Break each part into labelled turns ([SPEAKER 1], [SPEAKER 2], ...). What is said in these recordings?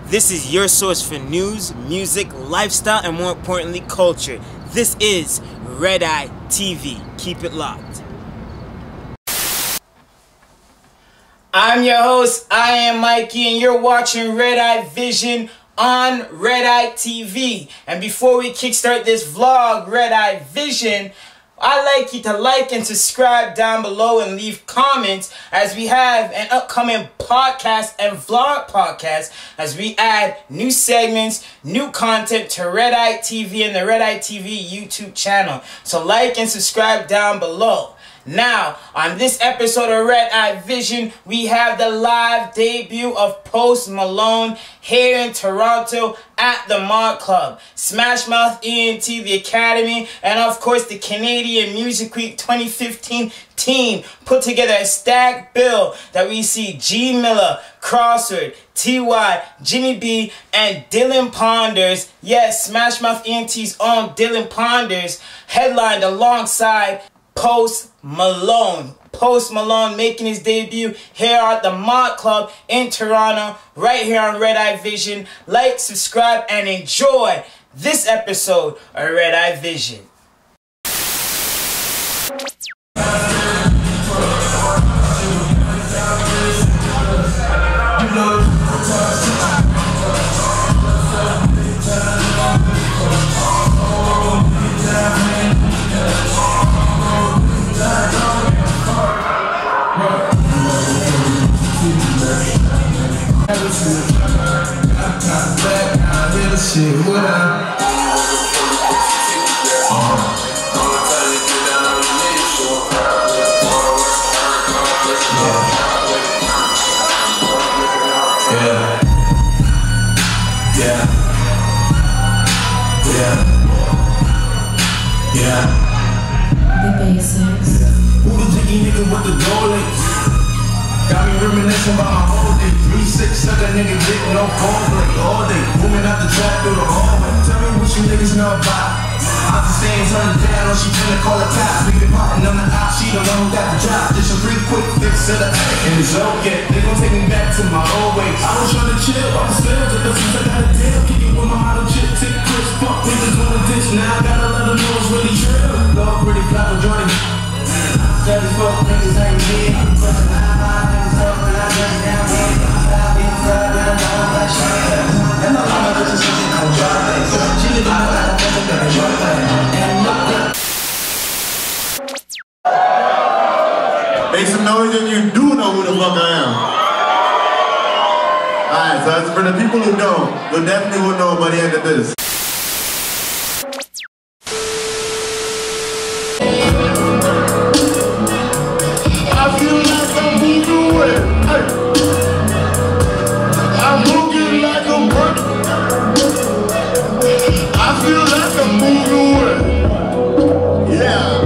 [SPEAKER 1] This is your source for news, music, lifestyle, and more importantly, culture. This is Red Eye TV. Keep it locked. I'm your host, I am Mikey, and you're watching Red Eye Vision on Red Eye TV. And before we kickstart this vlog, Red Eye Vision, I'd like you to like and subscribe down below and leave comments as we have an upcoming podcast and vlog podcast as we add new segments, new content to Red Eye TV and the Red Eye TV YouTube channel. So like and subscribe down below. Now, on this episode of Red Eye Vision, we have the live debut of Post Malone here in Toronto at the Mod Club. SmashMouth ENT, the Academy, and of course the Canadian Music Week 2015 team put together a stacked bill that we see Milla, Crossword, TY, Jimmy B, and Dillan Ponders. Yes, SmashMouth ENT's own Dillan Ponders headlined alongside Post Malone. Post Malone making his debut here at the Mod Club in Toronto, right here on Red Eye Vision. Like, subscribe, and enjoy this episode of Red Eye Vision.
[SPEAKER 2] The basics.
[SPEAKER 3] Who the jiggy nigga with the Rolex? Got me reminiscing about my whole day. 3-6 sucker nigga dick, no phone break all day. Booming out the trap through the hallway. Tell me what you niggas know about. I'm the same, turn it down, or she finna call the cops. We been parting on the op, she the one who got the drop. Just a free quick fix to the and it's okay. They gon' take me back to my old ways. I was trying to chill, I'm still just the since I got a deal. Kick it with my model chip, tick, Chris, fuck niggas wanna ditch. Now I gotta let them know it's really true. Love pretty fly for Jordan. Said as fuck niggas ain't here. I'm bustin' high niggas up when I just down here. Stop being fried with a long black shirt. And my mama bitches said she come drive it. She live in my life, I'm fucking gonna enjoy that. And look that.
[SPEAKER 4] Make some noise if you do know who the fuck I am. Alright, so as for the people who don't, you definitely will know by the end of this.
[SPEAKER 3] I feel like I'm moving away. I'm looking like a bird. I feel like I'm moving away.
[SPEAKER 4] Yeah.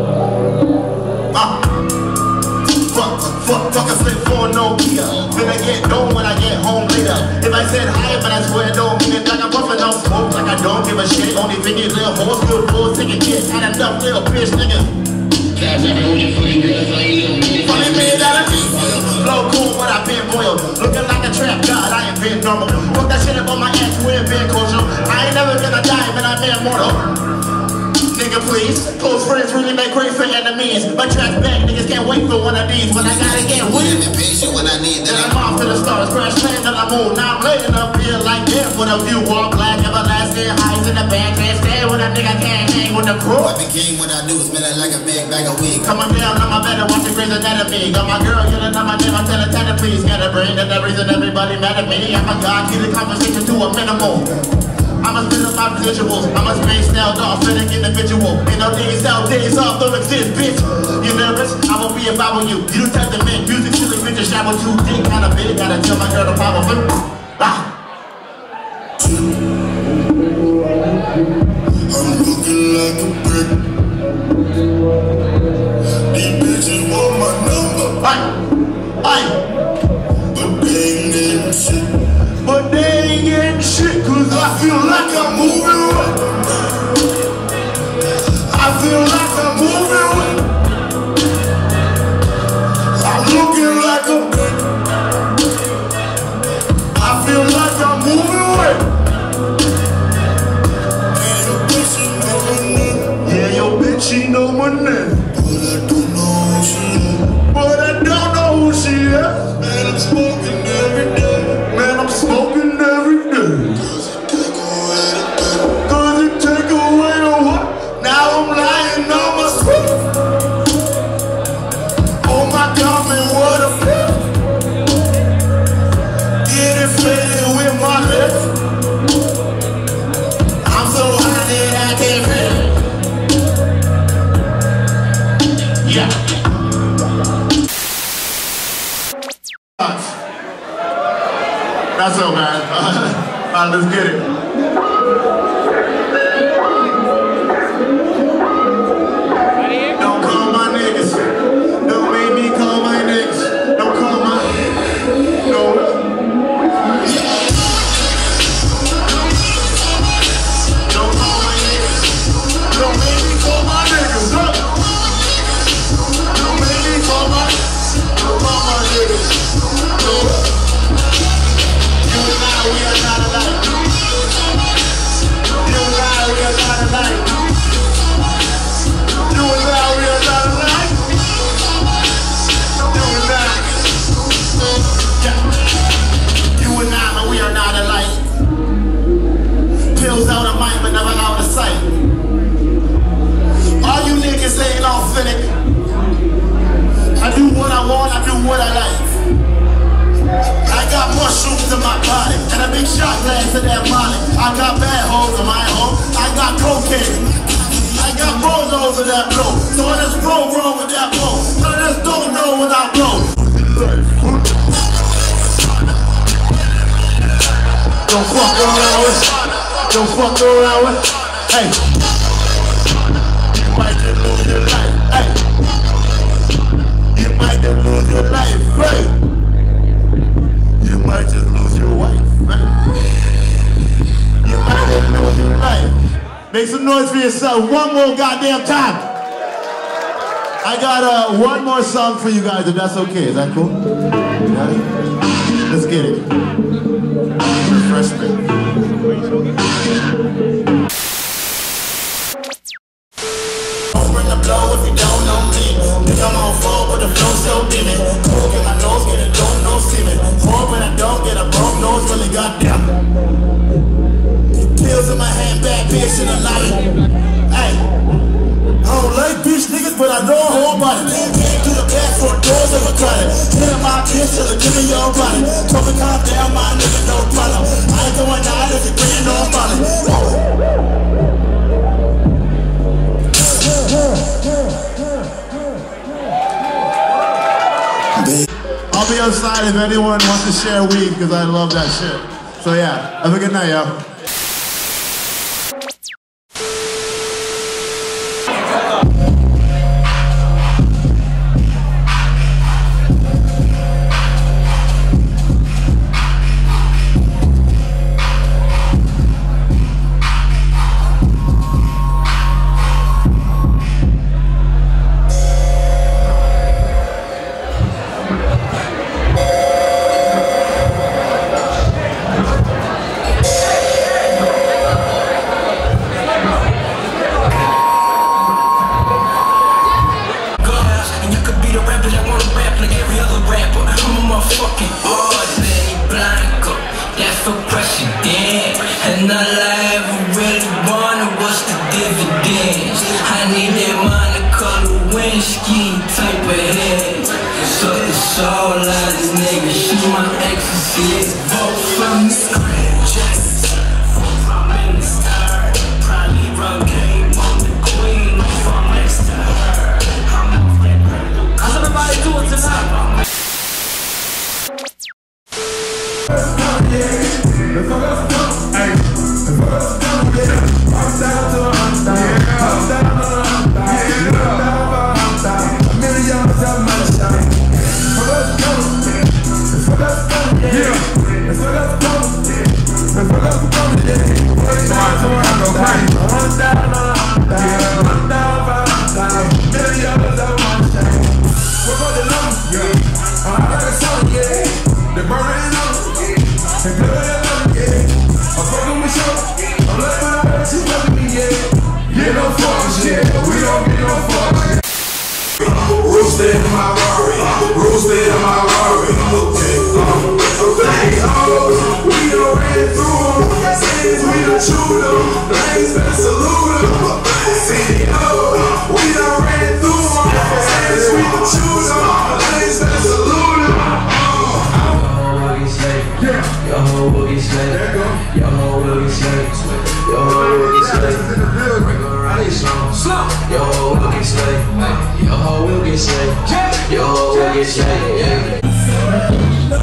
[SPEAKER 4] Fuck a slip for no gear. Finna get done when I get home later. If I said hi, but I swear it don't mean it. Like I'm puffing on smoke, like I don't give a shit. Only thinking little horse, good fools, taking kids. Had enough little bitch niggas. Funny made out of me. Blow cool, but I been boiled. Looking like a trap god, I ain't been normal. Fuck that shit up on my ass, we ain't been kosher. I ain't never gonna die, but I been mortal. Nigga, please. Close friends really make great for enemies. My track back, niggas can't wait for one of these. When I gotta get weird, when I need that. I'm off to the stars, crash land on the moon. Now I'm laying up here like this with a view all black, everlasting highs in the back. Can't stand with a nigga, can't hang with the crew. I became what I do, smelling like a big bag of weed. Coming down on my bed and watching Grey's Anatomy. Got my girl yelling out my name, I tell her to please. Got a brain and the reason everybody mad at me. I'm a god, keep the conversation to a minimal. I must spit up my residuals. I must remain snelled off, fitting individual. Ain't no days out, days off, don't exist, bitch. You nervous? I won't be about you. You the type to make music, silly bitches, shower too deep, kinda big. Gotta tell my girl to power flip.
[SPEAKER 3] I'm looking like a brick. These bitches want my number. But they ain't getting shit. But they ain't getting shit, cause I feel like I'm moving away. I feel like I'm moving away. I'm looking like a brick. I feel like I'm moving away.
[SPEAKER 4] That's all, man. Alright, let's get it. Don't call my niggas. Don't make me call my niggas. Don't call my... No. Don't call my niggas. Don't make me call my niggas. Don't make me call my... Don't call my niggas. No. You and I, we are not alike. You and I, we are not alike. You and I, we are not alike. You and I. Yeah. You and I, we are not alike. Pills out of mind, but never out of sight. All you niggas ain't authentic. I do what I want, I do what I like. I got mushrooms in my body and a big shot glass of that molly. I got bad hoes in my home. I got cocaine. I got bozos of that blow. So when there's bro wrong with that blow, so there's don't know without blow. Don't fuck around with. Don't fuck around with. Hey. You might just lose your life. Hey. You might just lose your life. Hey. You might just lose your wife. Hey. You might just lose your life. Make some noise for yourself. One more goddamn time. I got one more song for you guys, if that's okay. Is that cool? Got it? Let's get it. Refreshment. Don't bring the blow if you don't know me. Think I'm on full, but the flow so demon. Coke in my nose, get a don't know semen. Hard when I don't get a broke nose, really goddamn. Pills in my handbag, bitch in the light. Hey, I don't like bitch niggas, but I know a whole body. Came through the back front doors of a closet. Hitting my bitch till it give me your body. Told me calm down, my nigga, no problem. I ain't going out if you bring it on body. I'll be outside if anyone wants to share weed, because I love that shit. So yeah, have a good night, y'all.
[SPEAKER 3] Yo, we'll get slayed.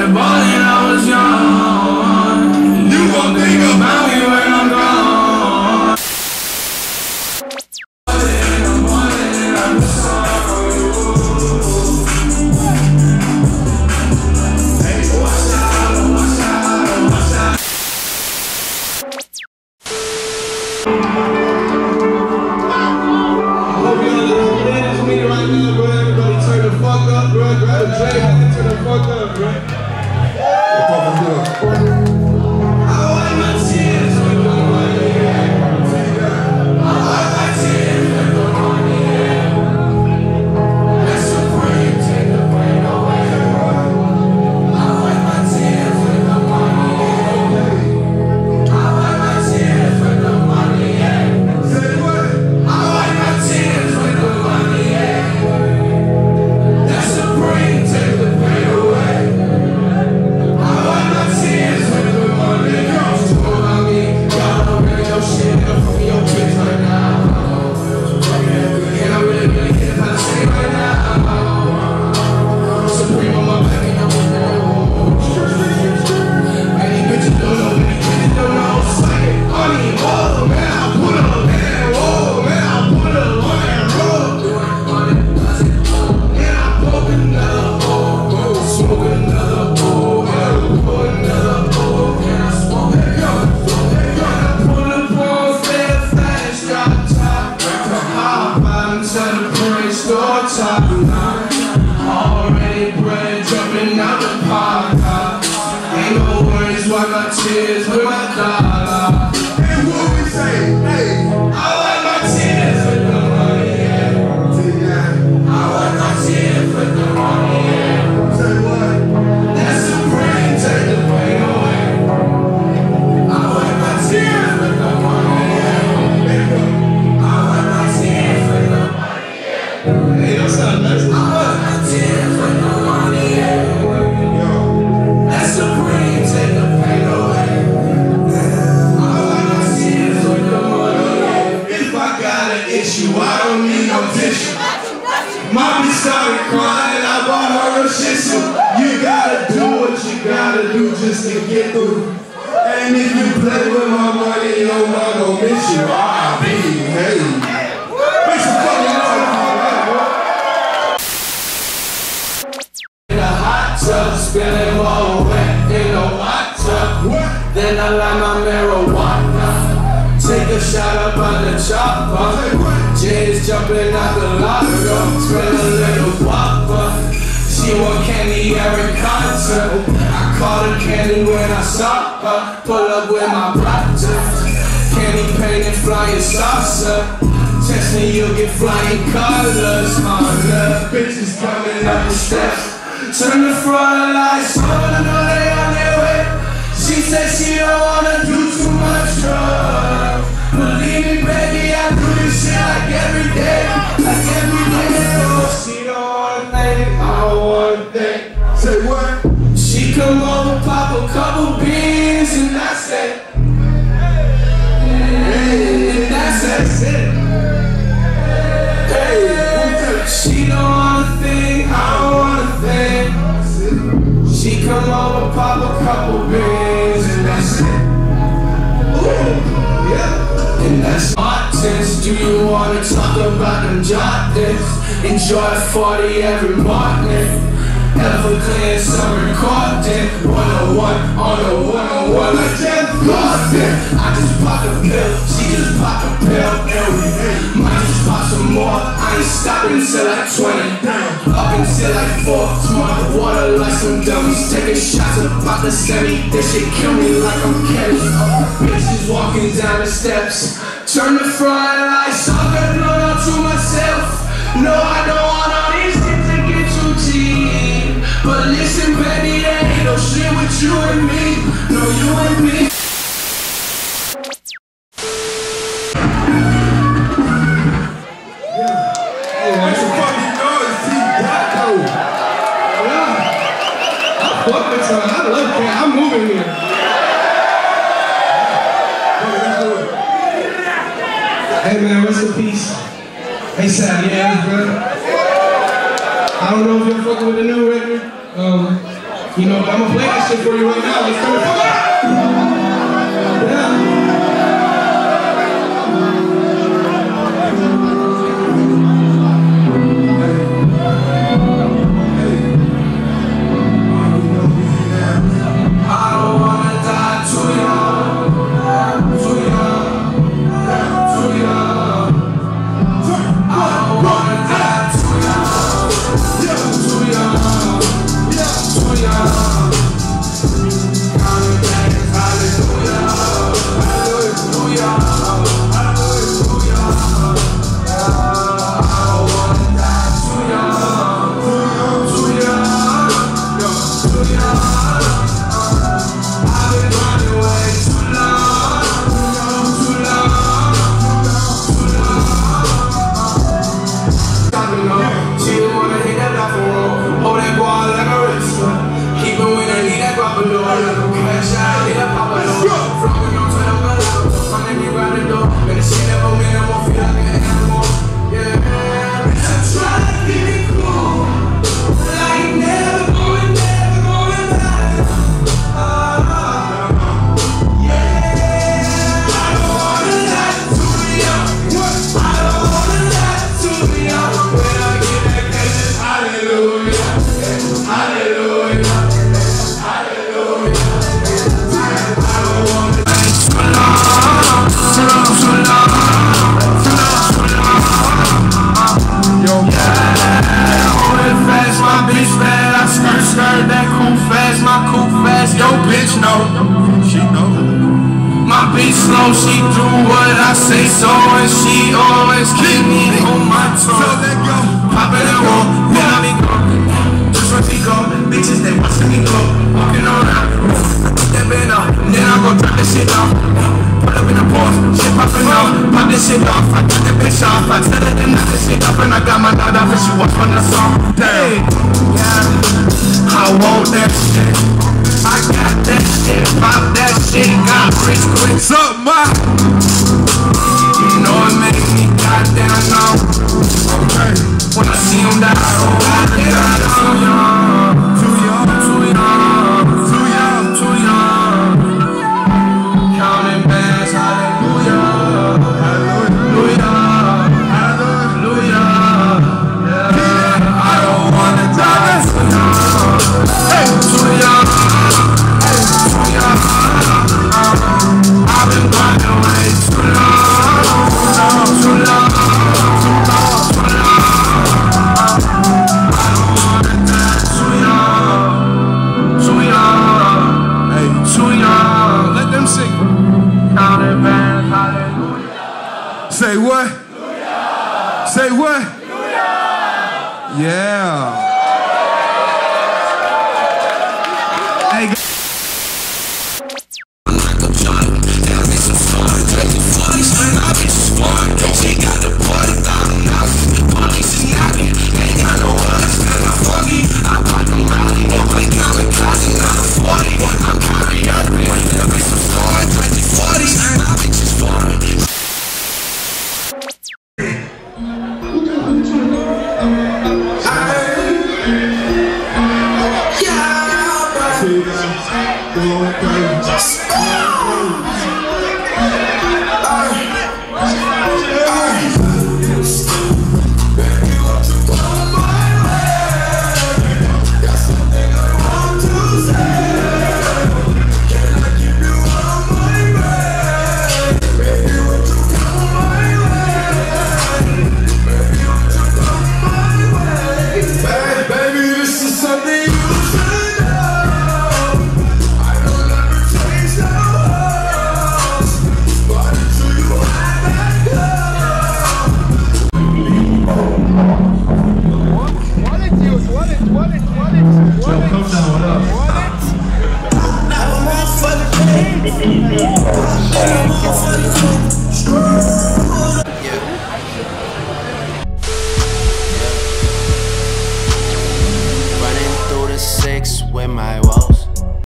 [SPEAKER 3] started balling, I was young. You gon' think about me when I'm gone.
[SPEAKER 5] Then I light my marijuana. Take a shot up on the chopper. Jay's jumping out the locker. Spin a little whopper. She want candy every concert. I call her candy when I saw her. Pull up with my proctor. Candy painted flying saucer. Text me, you'll get flying colors. Love bitches coming up the steps. Turn the front lights on, I know they on their way. She said she don't wanna do too much drugs. Believe me, baby, I do this shit like every day. Like every day. She don't wanna think, I don't wanna think.
[SPEAKER 3] Say what?
[SPEAKER 5] She come over, pop a couple beans, and that's it. And that's it. Hey, she don't wanna think, I don't wanna think. She come over, pop a couple beans, and that's it. Ooh, yeah. And that's Martins. Do you wanna talk about them Jordans? Enjoy 40 every morning. Everclear, some recording. 101 on the 101 like Jeff Gordon. I just pop a pill, she just pop a pill, and we might just pop some more. I ain't stopping until like 20, up until like 4. Smart water like some dummies, taking shots about the semi. This shit kill me like I'm Kenny. Bitches walking down the steps, turn the front lights off and blow out to myself. No, I don't want all these shit to get too cheap. But listen, baby, there ain't no shit with you and me. No, you and me.
[SPEAKER 3] Hey, make some fucking noise, T-Dot.
[SPEAKER 5] I fuck with y'all. I love that. I'm moving here. Hey, man, rest in peace. Hey, Sad, yeah, bro. I don't know if you're fucking with the new record. You know, but I'm gonna play that shit for you right now. Let's come on.
[SPEAKER 6] She do what I say so, and she always keep me on my tongue. So let go, pop it and roll, then I be gone. Just when she go, bitches they watching me go. Walking around, stepping up, then I go drop this shit off. Put up in the pause, shit popping off, pop this shit off. I got that bitch off, I tell her to knock this shit up, and I got my dog off, and she watch from the song. Damn, yeah, I want that shit. I got that shit, pop that shit, got rich quick. What's up, ma? You know it make me goddamn know. Okay. When I see him die, oh goddamn, too young, too young, too young, too young, too young. Counting bands, hallelujah, hallelujah, hallelujah. Yeah, I don't wanna die too young, hey, too young. I've been grinding way too long, too long, too long, too long. I don't wanna die too young, too young, hey, too young. Let them sing. Counting bands, hallelujah. Say what? Hallelujah. Say what? Hallelujah. Yeah. Hey. She got the party down now. The police is knocking. Ain't got no us, and I'm foggy. I bought them rowdy. Don't play kamikaze, not a 40. I'm carrying up, and there'll be some foreign 2040s, and my bitch is foreign.
[SPEAKER 3] Strong.